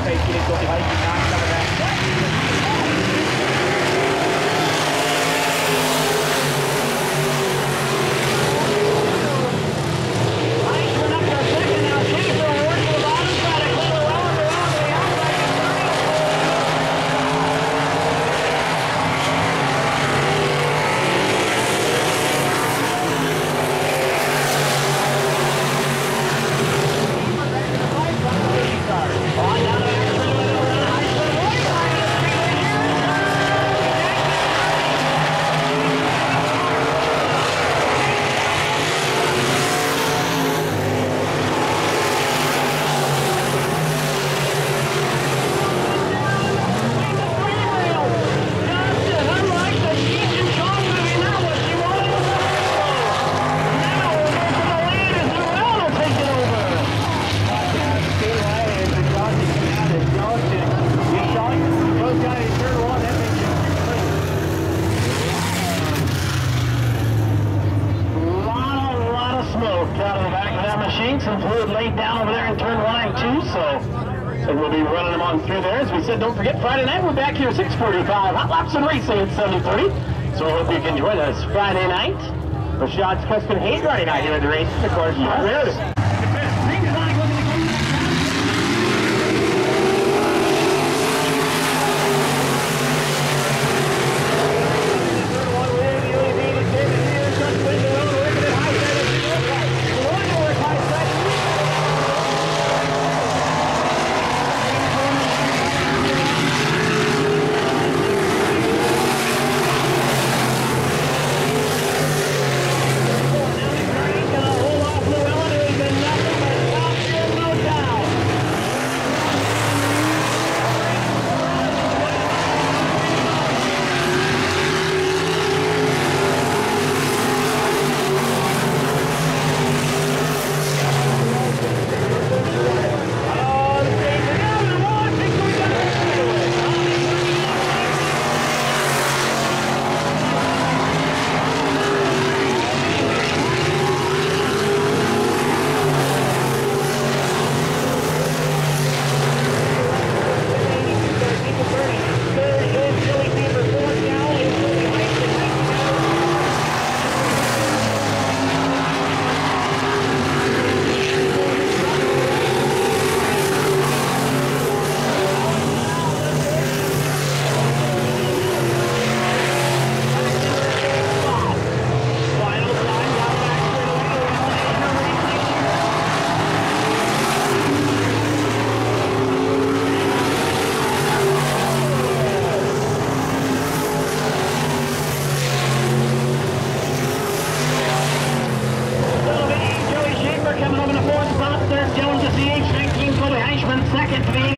Some fluid laid down over there in turn 1 and 2, so we'll be running them on through there. As we said, don't forget Friday night, we're back here 6:45, Hot Laps and Racing at 7:30. So I hope you can join us Friday night. Rashad's Custom Hayes Friday night here at the races, of course. Yes.